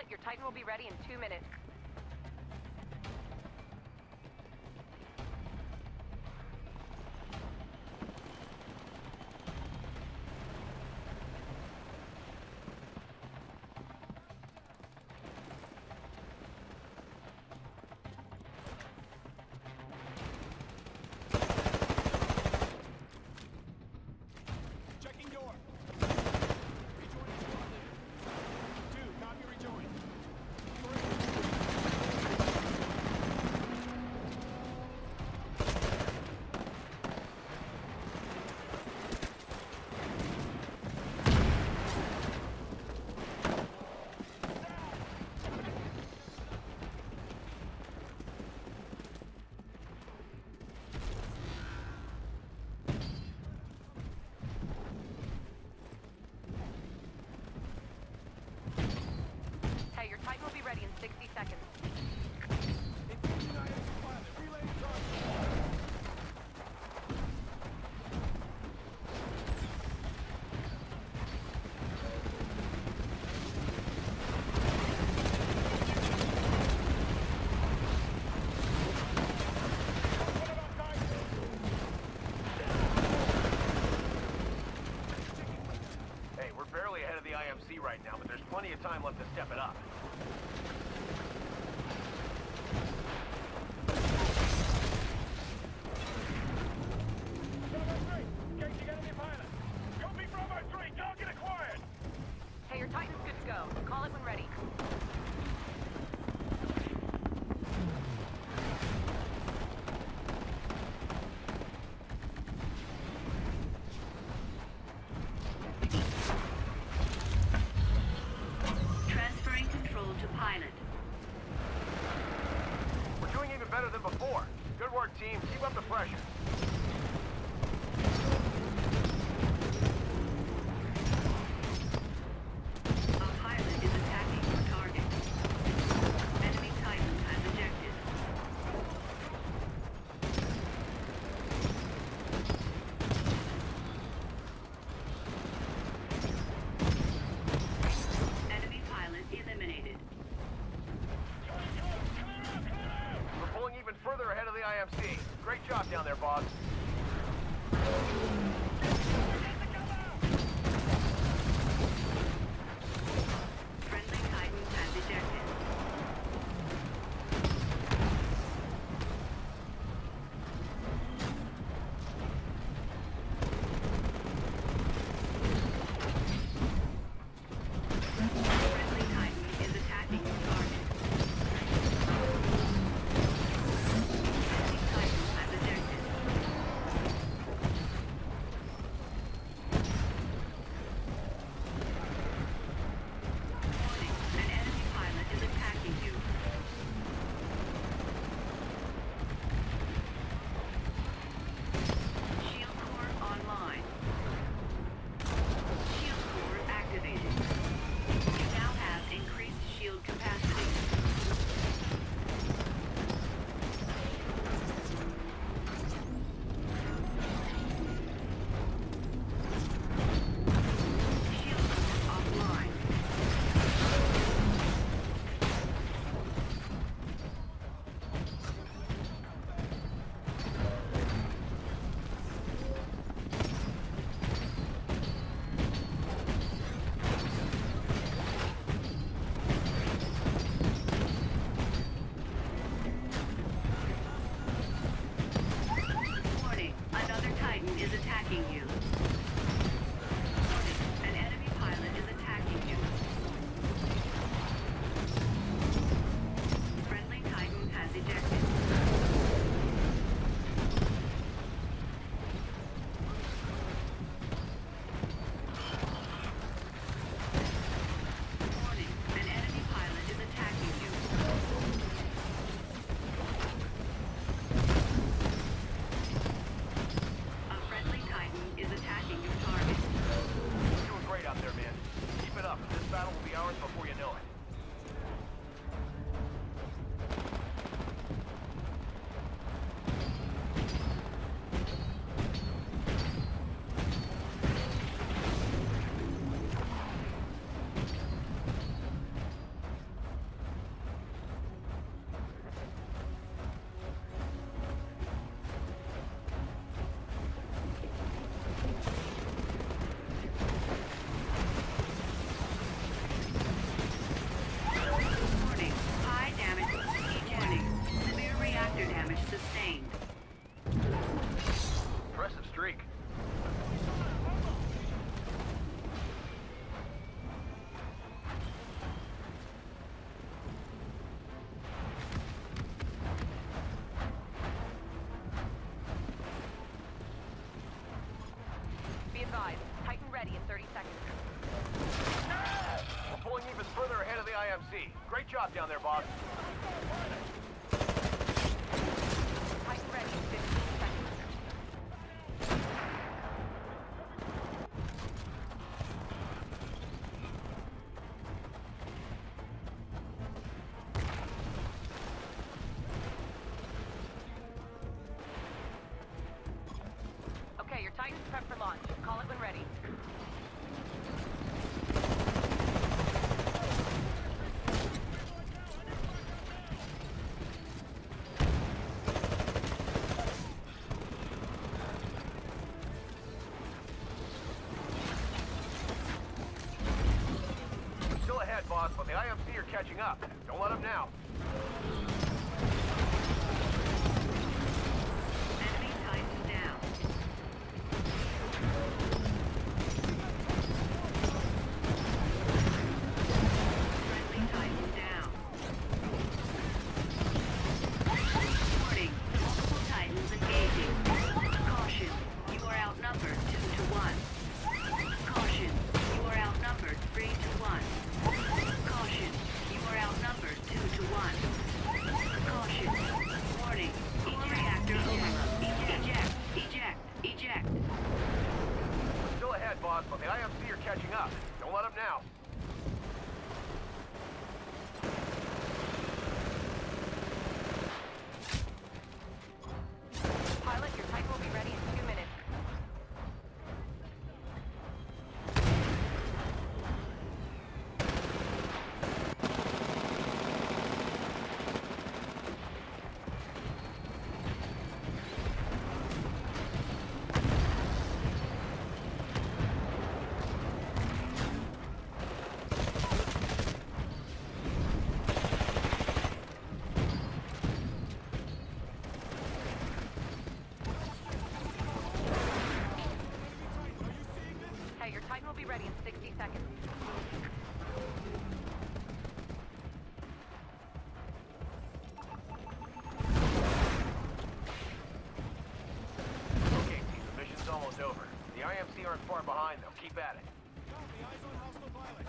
Your Titan will be ready in 2 minutes. Your Titan will be ready in 60 seconds. Hey, we're barely ahead of the IMC right now, but there's plenty of time left to step it up. Hey, your Titan's good to go. Call it when ready. Transferring control to pilot. IMC. Great job down there, boss. Titan ready in 15 seconds. Okay, your Titan's prepped for launch. Call it when ready. Still ahead, boss, but the IMC are catching up. Don't let them now. Enemy Titan down. Friendly Titan down. Warning, multiple Titans engaging. Caution, you are outnumbered 2 to 1. Caution, you are outnumbered 3 to 1. Caution, you are outnumbered 2 to 1. Caution, warning, core reactor overload. Eject, eject, eject. Still ahead, boss, but the IMC are catching up. Don't let them now. Pilot, your Titan will be ready in 2 minutes. Hey, your Titan will be ready in 60 seconds. Okay, team, the mission's almost over. The IMC aren't far behind, though. Keep at it. Copy, eyes on hostile pilot.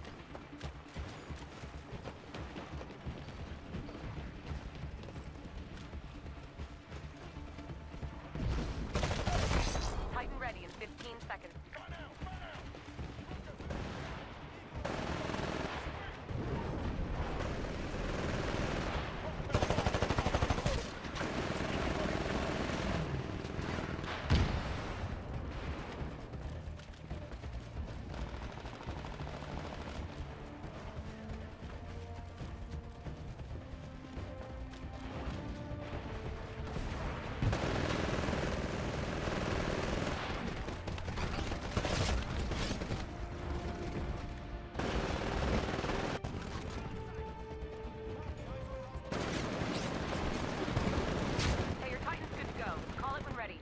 Titan ready in 15 seconds. Hey, your Titan's good to go. Call it when ready.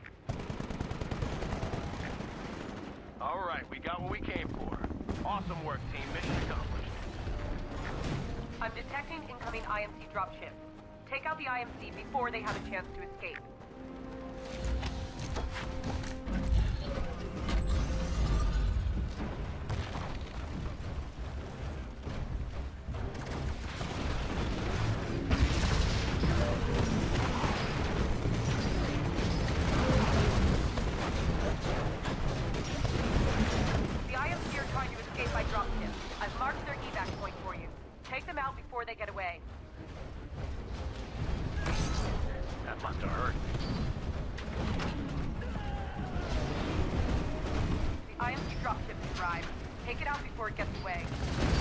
All right, we got what we came for. Awesome work, team. Mission accomplished. I'm detecting incoming IMC dropship. Take out the IMC before they have a chance to escape. The IMC are trying to escape by dropship. I've marked their evac point for you. Take them out before they get away. That must have hurt. The IMC dropship has arrived. Take it out before it gets away.